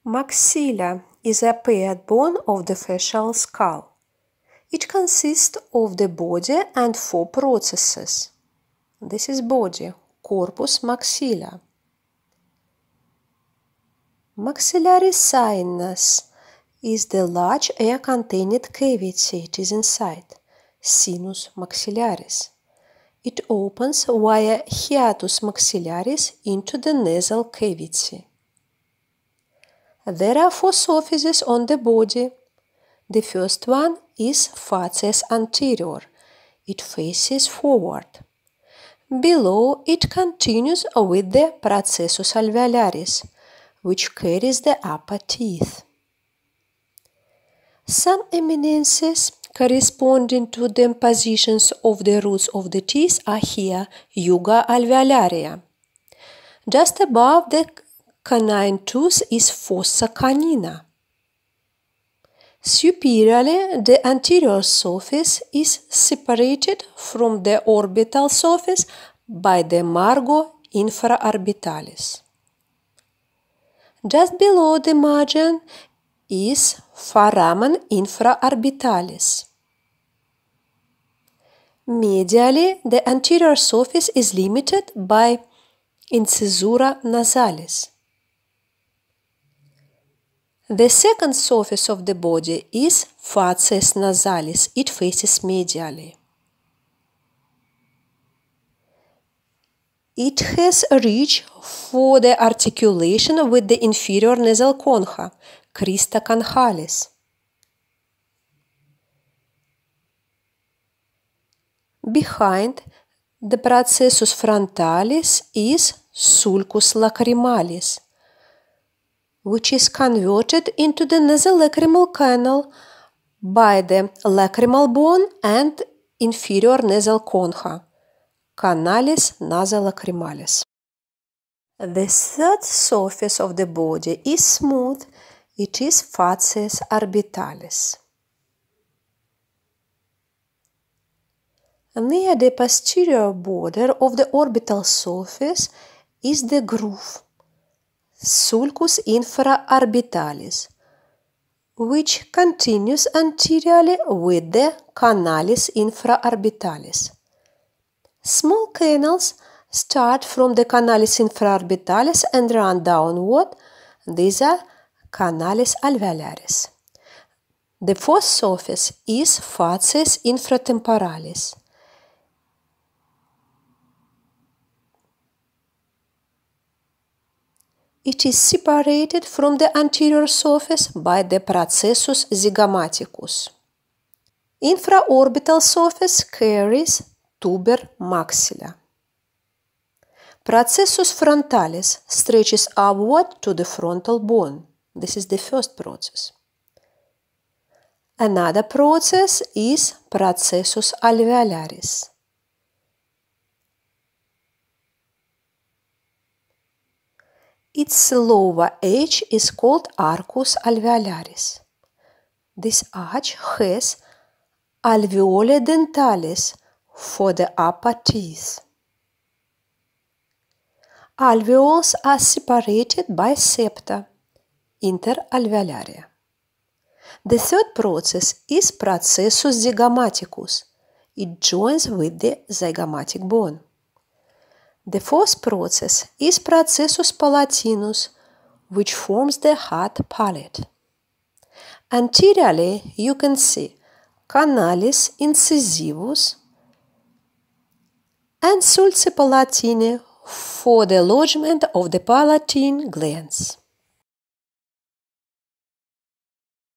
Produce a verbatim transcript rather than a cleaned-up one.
Maxilla is a paired bone of the facial skull. It consists of the body and four processes. This is body, corpus maxilla. Maxillary sinus is the large air-contained cavity it is inside, sinus maxillaris. It opens via hiatus maxillaris into the nasal cavity. There are four surfaces on the body. The first one is facies anterior. It faces forward. Below it continues with the processus alveolaris, which carries the upper teeth. Some eminences corresponding to the positions of the roots of the teeth are here, juga alveolaria. Just above the canine tooth is fossa canina. Superiorly, the anterior surface is separated from the orbital surface by the margo infraorbitalis. Just below the margin is foramen infraorbitalis. Medially, the anterior surface is limited by incisura nasalis. The second surface of the body is facies nasalis. It faces medially. It has a ridge for the articulation with the inferior nasal concha, crista conchalis. Behind the processus frontalis is sulcus lacrimalis, which is converted into the nasolacrimal canal by the lacrimal bone and inferior nasal concha, canalis nasolacrimalis. The third surface of the body is smooth. It is facies orbitalis. Near the posterior border of the orbital surface is the groove, sulcus infraorbitalis, which continues anteriorly with the canalis infraorbitalis. Small canals start from the canalis infraorbitalis and run downward. These are canalis alveolaris. The fourth surface is facies infratemporalis. It is separated from the anterior surface by the processus zygomaticus. Infraorbital surface carries tuber maxilla. Processus frontalis stretches upward to the frontal bone. This is the first process. Another process is processus alveolaris. Its lower edge is called arcus alveolaris. This arch has alveoli dentalis for the upper teeth. Alveoles are separated by septa, interalveolaria. The third process is processus zygomaticus. It joins with the zygomatic bone. The fourth process is processus palatinus, which forms the hard palate. Anteriorly, you can see canalis incisivus and sulci palatini for the lodgement of the palatine glands.